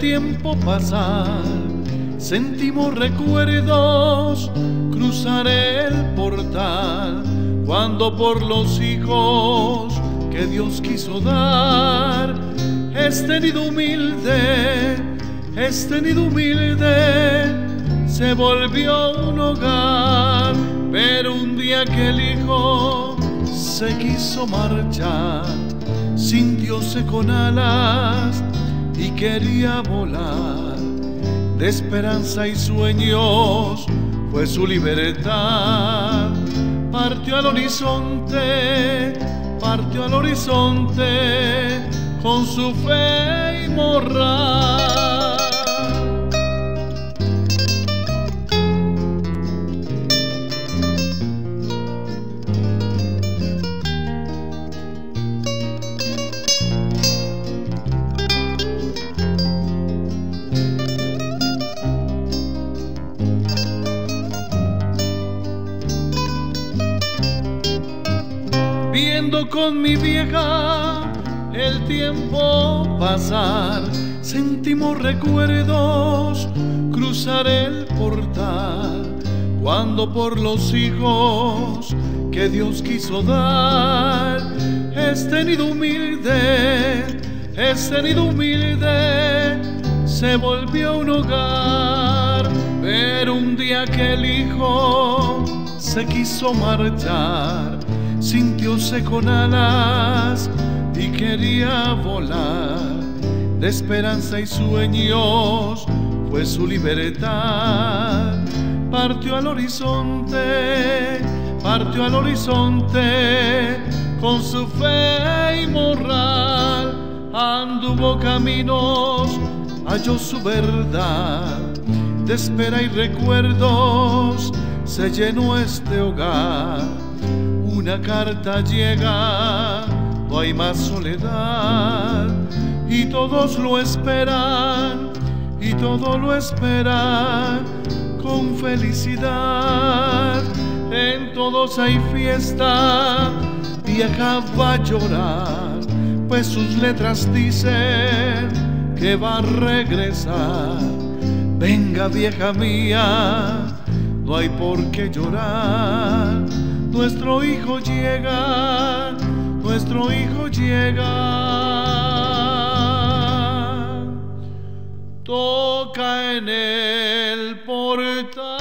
tiempo pasar, sentimos recuerdos cruzar el portal, cuando por los hijos que Dios quiso dar, este nido humilde se volvió un hogar. Pero un día que el hijo se quiso marchar, sintióse con alas y quería volar. De esperanza y sueños fue su libertad. Partió al horizonte con su fe y morral. Viendo con mi vieja el tiempo pasar, sentimos recuerdos cruzar el portal, cuando por los hijos que Dios quiso dar, este nido humilde se volvió un hogar. Pero un día que el hijo se quiso marchar, sintióse con alas y quería volar. De esperanza y sueños fue su libertad. Partió al horizonte con su fe y morral. Anduvo caminos, halló su verdad. De espera y recuerdos se llenó este hogar. Una carta llega, no hay más soledad, y todos lo esperan, con felicidad. En todos hay fiesta, vieja va a llorar, pues sus letras dicen que va a regresar. Venga, vieja mía, no hay por qué llorar. Nuestro hijo llega, toca en el portal.